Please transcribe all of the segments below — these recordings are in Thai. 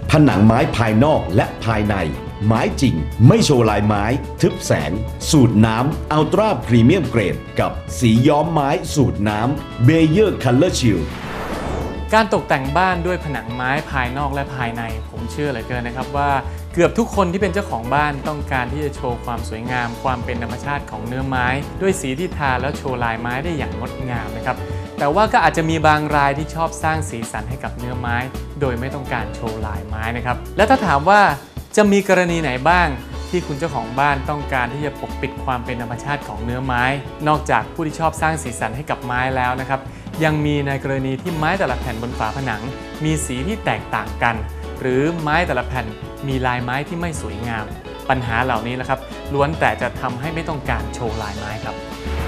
ผนังไม้ภายนอกและภายในไม้จริงไม่โชว์ลายไม้ทึบแสงสูตรน้ำอัลตร้าพรีเมียมเกรดกับสีย้อมไม้สูตรน้ำเบเยอร์คัลเลอร์ชิลการตกแต่งบ้านด้วยผนังไม้ภายนอกและภายในผมเชื่อเหลือเกินนะครับว่าเกือบทุกคนที่เป็นเจ้าของบ้านต้องการที่จะโชว์ความสวยงามความเป็นธรรมชาติของเนื้อไม้ด้วยสีที่ทาแล้วโชว์ลายไม้ได้อย่างงดงามนะครับแต่ว่าก็อาจจะมีบางรายที่ชอบสร้างสีสันให้กับเนื้อไม้โดยไม่ต้องการโชว์ลายไม้นะครับและถ้าถามว่าจะมีกรณีไหนบ้างที่คุณเจ้าของบ้านต้องการที่จะปกปิดความเป็นธรรมชาติของเนื้อไม้นอกจากผู้ที่ชอบสร้างสีสันให้กับไม้แล้วนะครับยังมีในกรณีที่ไม้แต่ละแผ่นบนฝาผนังมีสีที่แตกต่างกันหรือไม้แต่ละแผ่นมีลายไม้ที่ไม่สวยงามปัญหาเหล่านี้นะครับล้วนแต่จะทำให้ไม่ต้องการโชว์ลายไม้ครับ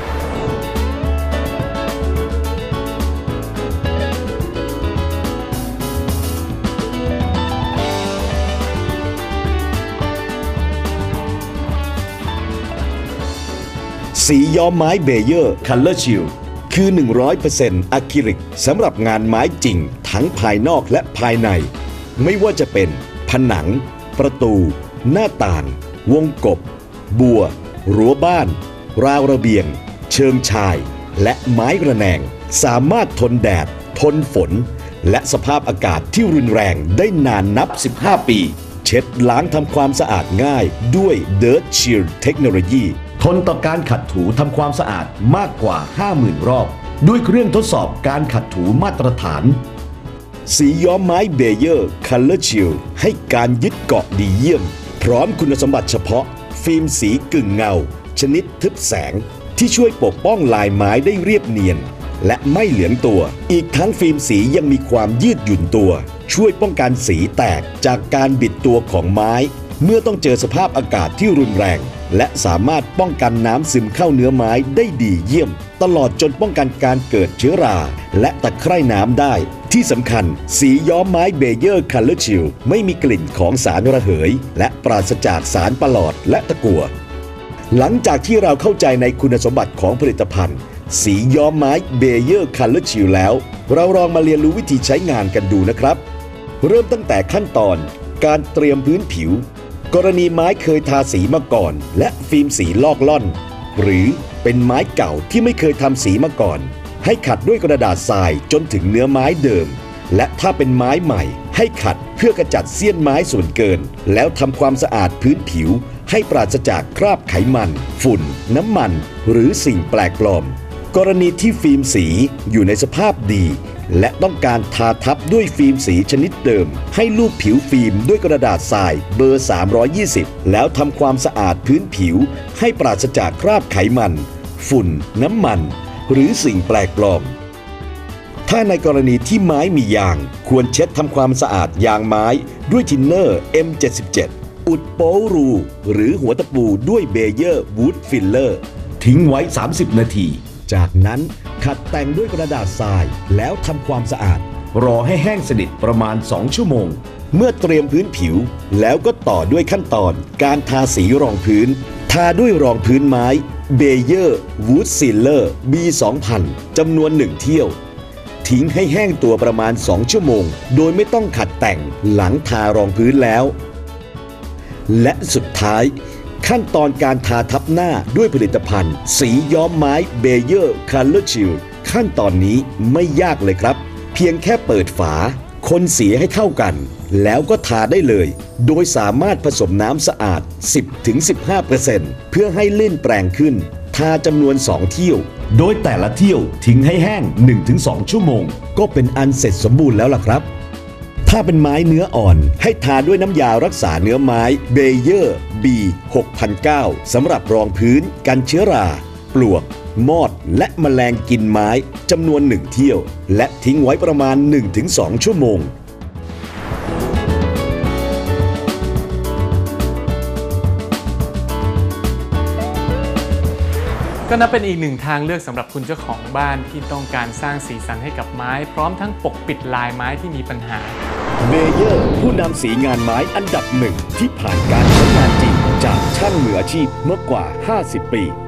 สีย้อมไม้เบเยอร์คัลเลอร์ชิลคือ 100% อะคริลิกสำหรับงานไม้จริงทั้งภายนอกและภายในไม่ว่าจะเป็นผนังประตูหน้าต่างวงกบบัวรั้วบ้านราวระเบียงเชิงชายและไม้ระแนงสามารถทนแดดทนฝนและสภาพอากาศที่รุนแรงได้นานนับ 15 ปีเช็ดล้างทำความสะอาดง่ายด้วย Dirt Shield เทคโนโลยีทนต่อการขัดถูทำความสะอาดมากกว่า 50,000 รอบด้วยเครื่องทดสอบการขัดถูมาตรฐานสีย้อมไม้เบเยอร์คัลเลอร์ชิลให้การยึดเกาะดีเยี่ยมพร้อมคุณสมบัติเฉพาะฟิล์มสีกึ่งเงาชนิดทึบแสงที่ช่วยปกป้องลายไม้ได้เรียบเนียนและไม่เหลืองตัวอีกทั้งฟิล์มสียังมีความยืดหยุ่นตัวช่วยป้องกันสีแตกจากการบิดตัวของไม้เมื่อต้องเจอสภาพอากาศที่รุนแรงและสามารถป้องกันน้ำซึมเข้าเนื้อไม้ได้ดีเยี่ยมตลอดจนป้องกันการเกิดเชื้อราและตะไคร่น้ำได้ที่สำคัญสีย้อมไม้เบเยอร์คัลเลอร์ชิลไม่มีกลิ่นของสารระเหยและปราศจากสารปลอดและตะกั่วหลังจากที่เราเข้าใจในคุณสมบัติของผลิตภัณฑ์สีย้อมไม้เบเยอร์คัลเลอร์ชิลแล้วเราลองมาเรียนรู้วิธีใช้งานกันดูนะครับเริ่มตั้งแต่ขั้นตอนการเตรียมพื้นผิวกรณีไม้เคยทาสีมาก่อนและฟิล์มสีลอกล่อนหรือเป็นไม้เก่าที่ไม่เคยทำสีมาก่อนให้ขัดด้วยกระดาษทรายจนถึงเนื้อไม้เดิมและถ้าเป็นไม้ใหม่ให้ขัดเพื่อกระจัดเสี้ยนไม้ส่วนเกินแล้วทำความสะอาดพื้นผิวให้ปราศจากคราบไขมันฝุ่นน้ำมันหรือสิ่งแปลกปลอมกรณีที่ฟิล์มสีอยู่ในสภาพดีและต้องการทาทับด้วยฟิล์มสีชนิดเดิมให้ลูบผิวฟิล์มด้วยกระดาษทรายเบอร์ 320แล้วทำความสะอาดพื้นผิวให้ปราศจากคราบไขมันฝุ่นน้ำมันหรือสิ่งแปลกปลอมถ้าในกรณีที่ไม้มียางควรเช็ดทำความสะอาดยางไม้ด้วยทินเนอร์ M77 อุดโป้รูหรือหัวตะปูด้วยเบเยอร์วูดฟิลเลอร์ทิ้งไว้ 30 นาทีจากนั้นขัดแต่งด้วยกระดาษทรายแล้วทำความสะอาดรอให้แห้งสนิทประมาณ 2 ชั่วโมงเมื่อเตรียมพื้นผิวแล้วก็ต่อด้วยขั้นตอนการทาสีรองพื้นทาด้วยรองพื้นไม้เบเยอร์วูดซิลเลอร์ B2000 จำนวน1เที่ยวทิ้งให้แห้งตัวประมาณ2ชั่วโมงโดยไม่ต้องขัดแต่งหลังทารองพื้นแล้วและสุดท้ายขั้นตอนการทาทับหน้าด้วยผลิตภัณฑ์สีย้อมไม้เบเยอร์คัลเลอร์ชิลขั้นตอนนี้ไม่ยากเลยครับเพียงแค่เปิดฝาคนสีให้เข้ากันแล้วก็ทาได้เลยโดยสามารถผสมน้ำสะอาด 10-15% เพื่อให้ลื่นแปรงขึ้นทาจำนวน2เที่ยวโดยแต่ละเที่ยวทิ้งให้แห้ง 1-2 ชั่วโมงก็เป็นอันเสร็จสมบูรณ์แล้วล่ะครับถ้าเป็นไม้เนื้ออ่อนให้ทาด้วยน้ำยารักษาเนื้อไม้เบเยอร์ B6009 สำหรับรองพื้นกันเชื้อราปลวกมอดและแมลงกินไม้จำนวน1เที่ยวและทิ้งไว้ประมาณ 1-2 ชั่วโมงก็นับเป็นอีกหนึ่งทางเลือกสำหรับคุณเจ้าของบ้านที่ต้องการสร้างสีสันให้กับไม้พร้อมทั้งปกปิดลายไม้ที่มีปัญหาเบเยอร์ผู้นำสีงานไม้อันดับหนึ่งที่ผ่านการใช้งานจริงจากช่างมืออาชีพเมื่อกว่า50 ปี